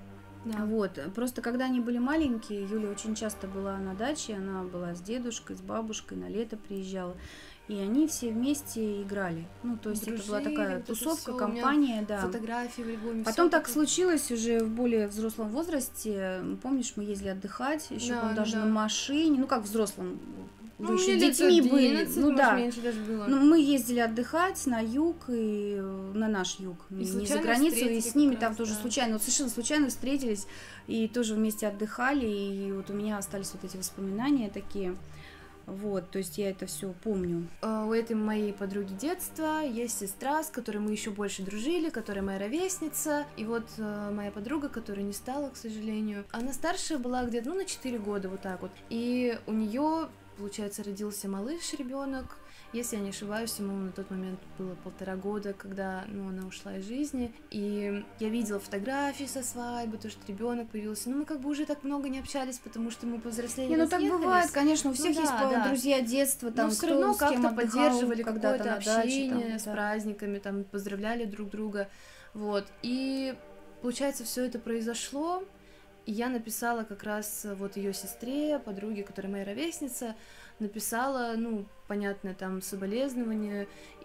Да. Вот, просто когда они были маленькие, Юля очень часто была на даче, она была с дедушкой, с бабушкой, на лето приезжала, и они все вместе играли. Ну, то есть дружили, это была такая вот тусовка, компания, да. Фотографии в альбоме. Потом так случилось уже в более взрослом возрасте. Помнишь, мы ездили отдыхать, еще да, даже да. на машине, ну как взрослом. Вы ну, еще детьми были, ну да. Даже было. Ну, мы ездили отдыхать на юг и на наш юг, и не за границу, и с ними там раз, тоже да. случайно, вот совершенно случайно встретились и тоже вместе отдыхали, и вот у меня остались вот эти воспоминания такие. Вот, то есть я это все помню. У этой моей подруги детства есть сестра, с которой мы еще больше дружили, которая моя ровесница. И вот э, моя подруга, которая не стала, к сожалению, она старшая была где-то, ну, на четыре года, вот так вот. И у нее, получается, родился малыш, ребенок. Если я не ошибаюсь, ему на тот момент было полтора года, когда, ну, она ушла из жизни. И я видела фотографии со свадьбы, то, что ребенок появился. Но мы как бы уже так много не общались, потому что мы повзрослели. Не, ну так бывает, конечно, у всех ну, есть да, да. друзья детства, там, но все равно как-то поддерживали какое-то общение там, с да. праздниками, там, поздравляли друг друга. Вот. И получается, все это произошло. И я написала как раз вот ее сестре, подруге, которая моя ровесница, написала, ну, понятно, там, соболезнования,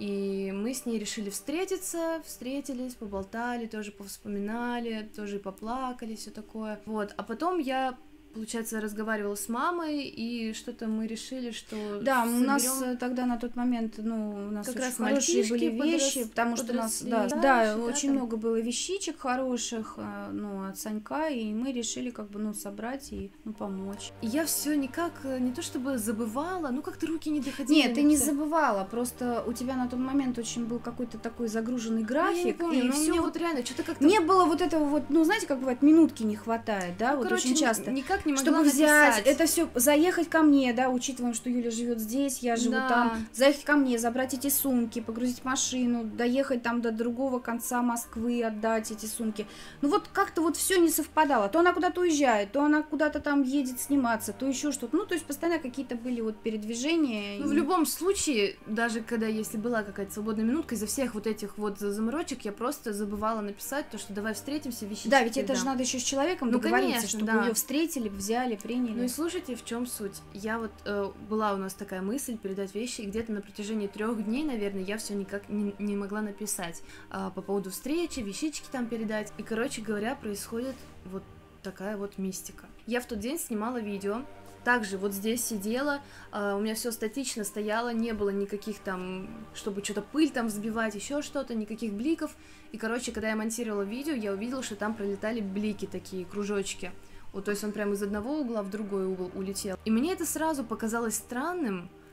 и мы с ней решили встретиться, встретились, поболтали, тоже повспоминали, тоже поплакали, все такое, вот, а потом я, получается, разговаривала с мамой, и что-то мы решили, что... Да, соберем... у нас тогда на тот момент, ну, у нас как очень раз хорошие были вещи, подрос... потому что у нас, да, да, да очень там... много было вещичек хороших, ну, от Санька, и мы решили, как бы, ну, собрать и, ну, помочь. И я все никак, не то чтобы забывала, ну, как-то руки не доходили. Нет, ты не забывала, просто у тебя на тот момент очень был какой-то такой загруженный график, ну, я не помню, и но все вот реально, что-то как-то... Не было вот этого вот, ну, знаете, как бывает, минутки не хватает, да, ну, вот короче, очень часто. Никак не могла чтобы написать. взять это все, заехать ко мне, да, учитывая, что Юля живет здесь, я живу да. там, заехать ко мне, забрать эти сумки, погрузить машину, доехать там до другого конца Москвы, отдать эти сумки. Ну вот как-то вот все не совпадало. То она куда-то уезжает, то она куда-то там едет сниматься, то еще что-то. Ну, то есть постоянно какие-то были вот передвижения. Ну, и... в любом случае, даже когда, если была какая-то свободная минутка, из-за всех вот этих вот заморочек я просто забывала написать то, что давай встретимся, вещички. Да, ведь это же надо еще с человеком ну, договориться, конечно, чтобы да. ее встретили, взяли, приняли. Ну и слушайте, в чем суть? Я вот э, была у нас такая мысль передать вещи, и где-то на протяжении трех дней, наверное, я все никак не, не могла написать э, по поводу встречи, вещички там передать. И, короче говоря, происходит вот такая вот мистика. Я в тот день снимала видео. Также вот здесь сидела, э, у меня все статично стояло, не было никаких там, чтобы что-то пыль там взбивать, еще что-то, никаких бликов. И, короче, когда я монтировала видео, я увидела, что там пролетали блики такие, кружочки. Вот, то есть он прямо из одного угла в другой угол улетел. И мне это сразу показалось странным,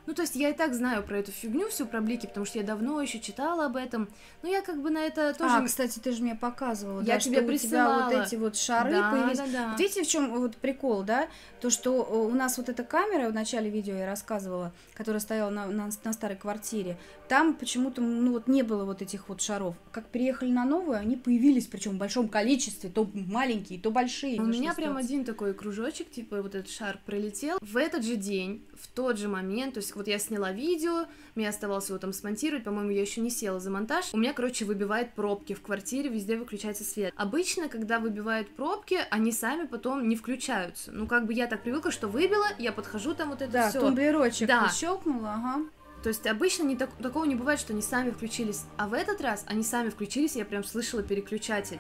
Ну, то есть я и так знаю про эту фигню, всю про блики, потому что я давно еще читала об этом. Но я как бы на это тоже... А, кстати, ты же мне показывала, я да, тебе что присылала. У тебя вот эти вот шары да, появились. Да, да. Вот видите, в чем вот прикол, да? То, что у нас вот эта камера, в начале видео я рассказывала, которая стояла на, на, на старой квартире, там почему-то, ну, вот не было вот этих вот шаров. Как переехали на новую, они появились, причем в большом количестве, то маленькие, то большие. У меня прям один такой кружочек, типа вот этот шар пролетел. В этот же день, в тот же момент, то есть вот я сняла видео, мне оставалось его там смонтировать, по-моему, я еще не села за монтаж. У меня, короче, выбивает пробки в квартире, везде выключается свет. Обычно, когда выбивают пробки, они сами потом не включаются. Ну, как бы я так привыкла, что выбила, я подхожу, там вот это да, все. тумблерочек да. щелкнула, ага. То есть обычно не так, такого не бывает, что они сами включились, а в этот раз они сами включились, и я прям слышала переключатель.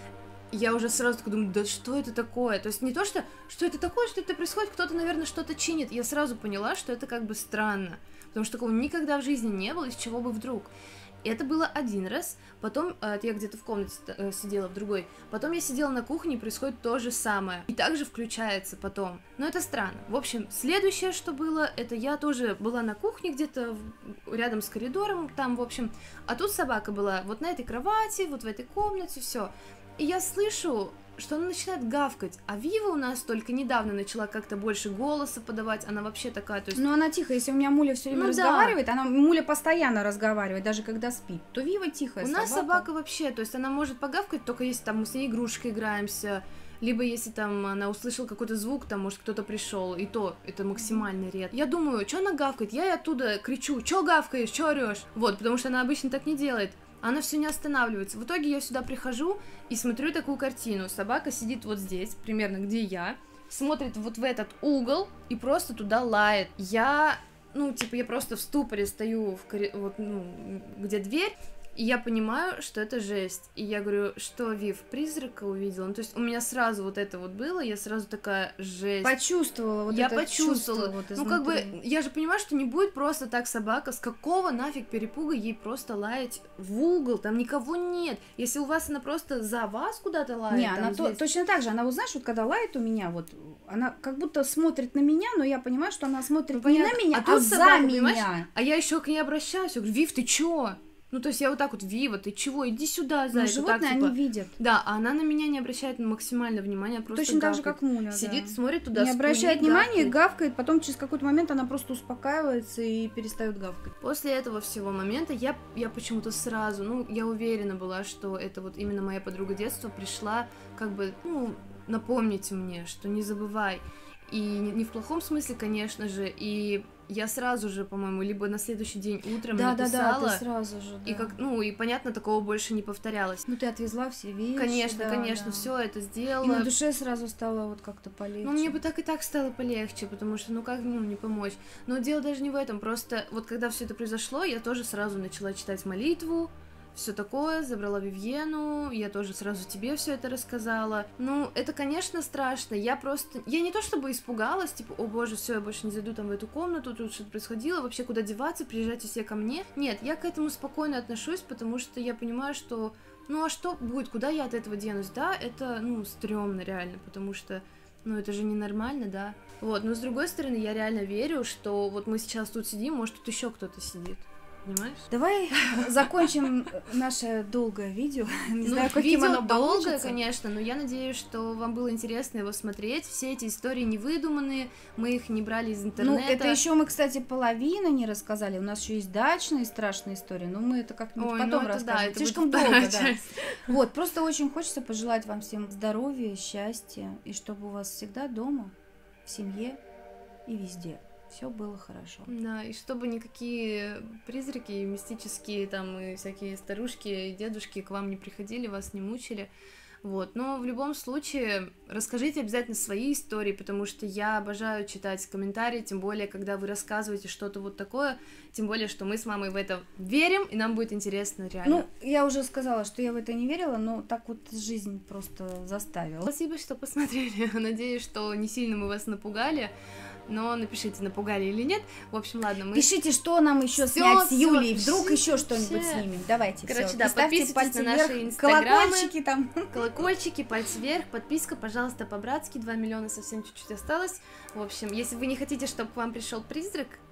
Я уже сразу такая думаю, да что это такое? То есть не то, что, что это такое, что это происходит, кто-то, наверное, что-то чинит. Я сразу поняла, что это как бы странно, потому что такого никогда в жизни не было, из чего бы вдруг. Это было один раз, потом э, я где-то в комнате э, сидела, в другой, потом я сидела на кухне, и происходит то же самое, и также включается потом, но это странно. В общем, следующее, что было, это я тоже была на кухне где-то в, рядом с коридором, там, в общем, а тут собака была вот на этой кровати, вот в этой комнате, все. И я слышу, что она начинает гавкать, а Вива у нас только недавно начала как-то больше голоса подавать, она вообще такая, то есть... Ну, она тихо, если у меня Муля все время ну, разговаривает, да. она, Муля постоянно разговаривает, даже когда спит, то Вива тихая У собака. нас собака вообще, то есть она может погавкать, только если там мы с ней игрушкой играемся, либо если там она услышала какой-то звук, там, может, кто-то пришел, и то это максимально редко. Я думаю, что она гавкает, я ей оттуда кричу, что гавкаешь, что орешь, вот, потому что она обычно так не делает. Она все не останавливается. В итоге я сюда прихожу и смотрю такую картину. Собака сидит вот здесь, примерно где я, смотрит вот в этот угол и просто туда лает. Я, ну, типа, я просто в ступоре стою, в кори... вот, ну, где дверь, и я понимаю, что это жесть. И я говорю, что, Вив, призрака увидела? Ну, то есть у меня сразу вот это вот было, я сразу такая, жесть. Почувствовала вот я это почувствовала. чувство вот ну, как бы, я же понимаю, что не будет просто так собака, с какого нафиг перепуга ей просто лаять в угол, там никого нет. Если у вас она просто за вас куда-то лает. Не, она то, точно так же, она вот, знаешь, вот когда лает у меня, вот, она как будто смотрит на меня, но я понимаю, что она смотрит ну, не на меня, а, а за собака, меня. Понимаешь? А я еще к ней обращаюсь, я говорю, Вив, ты чё? Ну, то есть я вот так вот, Вива, ты чего, иди сюда, зайка. Ну, животные, так, типа... они видят. Да, а она на меня не обращает максимально внимания, просто точно гавкает. так же, как Муля, сидит, да. смотрит туда, не обращает внимания, гавкает. гавкает, потом через какой-то момент она просто успокаивается и перестает гавкать. После этого всего момента я, я почему-то сразу, ну, я уверена была, что это вот именно моя подруга детства пришла, как бы, ну, напомнить мне, что не забывай. И не в плохом смысле, конечно же, и я сразу же, по-моему, либо на следующий день утром да, написала. Да, да, ты сразу же, да. И как, ну, и понятно, такого больше не повторялось. Ну, ты отвезла все вещи. Конечно, да, конечно, да. все это сделала. И на душе сразу стало вот как-то полегче. Ну, мне бы так и так стало полегче, потому что, ну, как, ну, не помочь. Но дело даже не в этом, просто вот когда все это произошло, я тоже сразу начала читать молитву, все такое, забрала Вивьену, я тоже сразу тебе все это рассказала. Ну, это, конечно, страшно. Я просто, я не то чтобы испугалась, типа, о боже, все, я больше не зайду там в эту комнату, тут что-то происходило, вообще куда деваться, приезжайте все ко мне. Нет, я к этому спокойно отношусь, потому что я понимаю, что, ну, а что будет, куда я от этого денусь, да, это, ну, стрёмно реально, потому что, ну, это же ненормально, да. Вот, но с другой стороны, я реально верю, что вот мы сейчас тут сидим, может, тут еще кто-то сидит. Понимаешь? Давай закончим наше долгое видео. Не ну, знаю, каким видео оно долгое, получится. конечно, но я надеюсь, что вам было интересно его смотреть. Все эти истории не выдуманные, мы их не брали из интернета. Ну, это еще мы, кстати, половину не рассказали. У нас еще есть дачные страшные истории, но мы это как-нибудь Ой, потом ну это расскажем. Да, это слишком долго, да. Вот, просто очень хочется пожелать вам всем здоровья, счастья, и чтобы у вас всегда дома, в семье и везде все было хорошо. Да, и чтобы никакие призраки мистические, там, и всякие старушки и дедушки к вам не приходили, вас не мучили. Вот, но в любом случае расскажите обязательно свои истории, потому что я обожаю читать комментарии, тем более, когда вы рассказываете что-то вот такое, тем более, что мы с мамой в это верим, и нам будет интересно реально. Ну, я уже сказала, что я в это не верила, но так вот жизнь просто заставила. Спасибо, что посмотрели, надеюсь, что не сильно мы вас напугали. Но напишите, напугали или нет. В общем, ладно, мы... Пишите, что нам еще снять с Юлей. Вдруг еще что-нибудь снимем. Давайте, Короче, всё. да, Ставьте подписывайтесь на наши вверх, инстаграмы. Колокольчики там. Колокольчики, пальцы вверх, подписка, пожалуйста, по-братски. два миллиона совсем чуть-чуть осталось. В общем, если вы не хотите, чтобы к вам пришел призрак,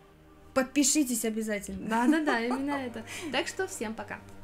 Подпишитесь обязательно. Да-да-да, именно это. Так что всем пока.